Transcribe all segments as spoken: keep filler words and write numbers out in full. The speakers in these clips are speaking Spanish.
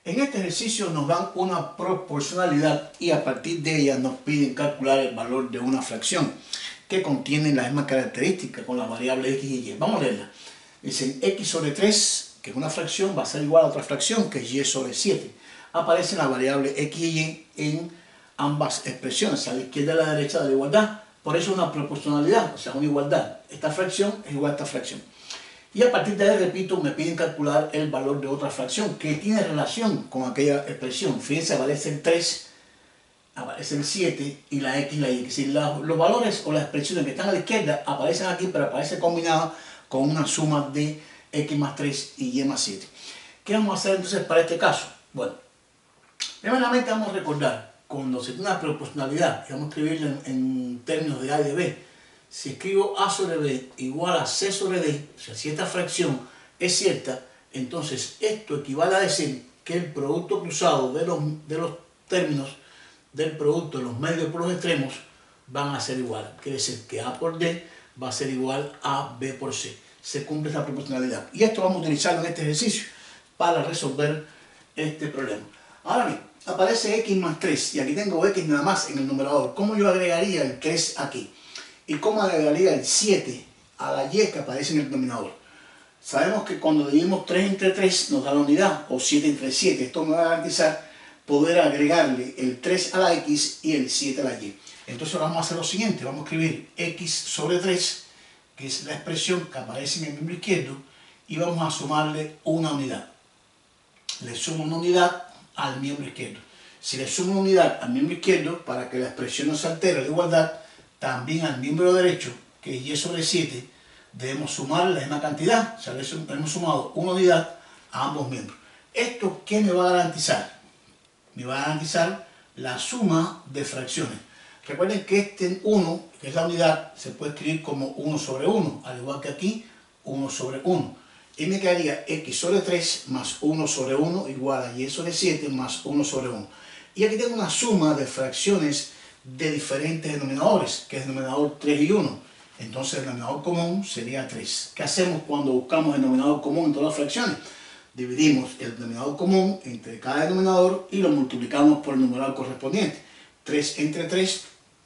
En este ejercicio nos dan una proporcionalidad y a partir de ella nos piden calcular el valor de una fracción que contiene la misma característica con la variable x y y. Vamos a leerla. Dicen x sobre tres, que es una fracción, va a ser igual a otra fracción que es y sobre siete. Aparece la variable x y y en ambas expresiones, a la izquierda y a la derecha de la igualdad. Por eso es una proporcionalidad, o sea, una igualdad. Esta fracción es igual a esta fracción. Y a partir de ahí, repito, me piden calcular el valor de otra fracción que tiene relación con aquella expresión. Fíjense, aparece el tres, aparece el siete y la x y la y. Es decir, la, los valores o las expresiones que están a la izquierda aparecen aquí, pero aparecen combinadas con una suma de x más tres y y más siete. ¿Qué vamos a hacer entonces para este caso? Bueno, primeramente vamos a recordar, cuando se tiene una proporcionalidad, y vamos a escribirla en, en términos de a y de b, si escribo a sobre b igual a c sobre d, o sea, si esta fracción es cierta, entonces esto equivale a decir que el producto cruzado de los, de los términos del producto de los medios por los extremos van a ser iguales. Quiere decir que a por d va a ser igual a b por c. Se cumple esta proporcionalidad. Y esto vamos a utilizarlo en este ejercicio para resolver este problema. Ahora bien, aparece x más tres y aquí tengo x nada más en el numerador. ¿Cómo yo agregaría el tres aquí? ¿Y cómo agregaría el siete a la y que aparece en el denominador? Sabemos que cuando dividimos tres entre tres nos da la unidad, o siete entre siete. Esto me va a garantizar poder agregarle el tres a la x y el siete a la y. Entonces vamos a hacer lo siguiente, vamos a escribir x sobre tres, que es la expresión que aparece en el miembro izquierdo, y vamos a sumarle una unidad. Le sumo una unidad al miembro izquierdo. Si le sumo una unidad al miembro izquierdo, para que la expresión no se altere la igualdad, también al miembro derecho, que es y sobre siete, debemos sumar la misma cantidad. O sea, le hemos sumado una unidad a ambos miembros. ¿Esto qué me va a garantizar? Me va a garantizar la suma de fracciones. Recuerden que este uno, que es la unidad, se puede escribir como uno sobre uno, al igual que aquí, uno sobre uno. Y me quedaría x sobre tres más uno sobre uno igual a y sobre siete más uno sobre uno. Y aquí tengo una suma de fracciones de diferentes denominadores, que es el denominador tres y uno. Entonces el denominador común sería tres. ¿Qué hacemos cuando buscamos el denominador común en todas las fracciones? Dividimos el denominador común entre cada denominador y lo multiplicamos por el numerador correspondiente. tres entre tres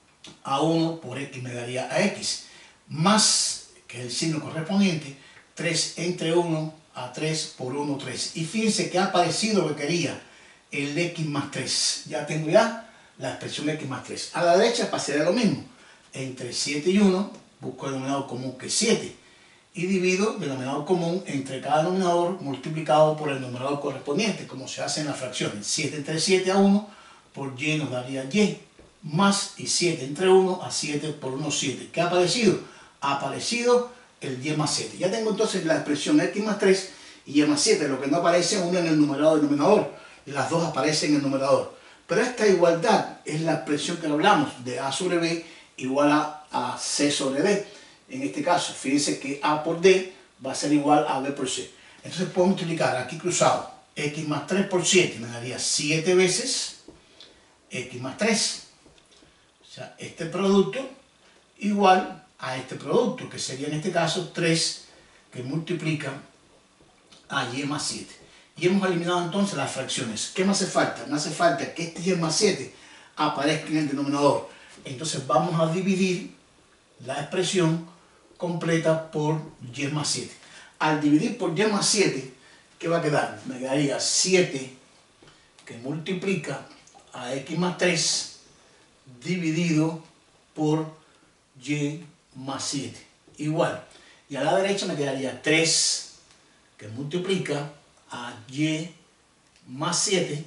a uno por x me daría a x, más, que es el signo correspondiente, tres entre uno a tres por uno, tres. Y fíjense que ha aparecido lo que quería, el x más tres. Ya tengo ya la expresión x más tres. A la derecha pasaría lo mismo. Entre siete y uno busco el denominador común que es siete. Y divido el denominador común entre cada denominador multiplicado por el numerador correspondiente, como se hace en las fracciones. siete entre siete a uno por y nos daría y. Más y siete entre uno a siete por uno, siete. ¿Qué ha aparecido? Ha aparecido el y más siete. Ya tengo entonces la expresión x más tres y y más siete. Lo que no aparece es una en el numerador y el denominador. Las dos aparecen en el numerador. Pero esta igualdad es la expresión que hablamos de a sobre b igual a, a c sobre d. En este caso, fíjense que a por d va a ser igual a b por c. Entonces puedo multiplicar aquí cruzado x más tres por siete, me daría siete veces x más tres. O sea, este producto igual a este producto, que sería en este caso tres que multiplica a y más siete. Y hemos eliminado entonces las fracciones. ¿Qué me hace falta? Me hace falta que este y más siete aparezca en el denominador. Entonces vamos a dividir la expresión completa por y más siete. Al dividir por y más siete, ¿qué va a quedar? Me quedaría siete que multiplica a x más tres dividido por y más siete. Igual. Y a la derecha me quedaría tres que multiplica a y más siete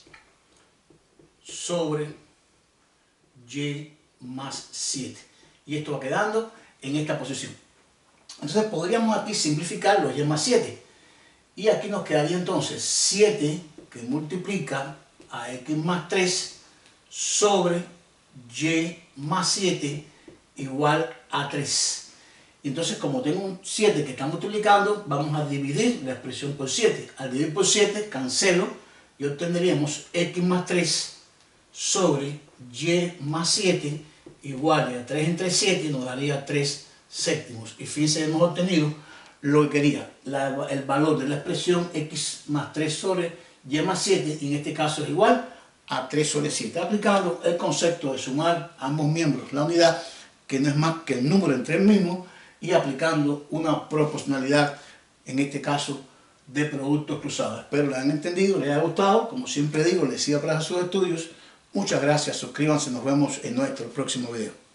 sobre y más siete. Y esto va quedando en esta posición. Entonces podríamos aquí simplificarlo, y más siete. Y aquí nos quedaría entonces siete que multiplica a x más tres sobre y más siete igual a tres. Entonces, como tengo un siete que está multiplicando, vamos a dividir la expresión por siete. Al dividir por siete, cancelo y obtendríamos x más tres sobre y más siete igual a tres entre siete y nos daría tres séptimos. Y fíjense, hemos obtenido lo que quería, la, el valor de la expresión x más tres sobre y más siete, y en este caso es igual a tres sobre siete, aplicando el concepto de sumar ambos miembros la unidad, que no es más que el número entre el mismo, y aplicando una proporcionalidad, en este caso de productos cruzados. Espero lo hayan entendido, les haya gustado. Como siempre digo, les siga para sus estudios. Muchas gracias, suscríbanse, nos vemos en nuestro próximo video.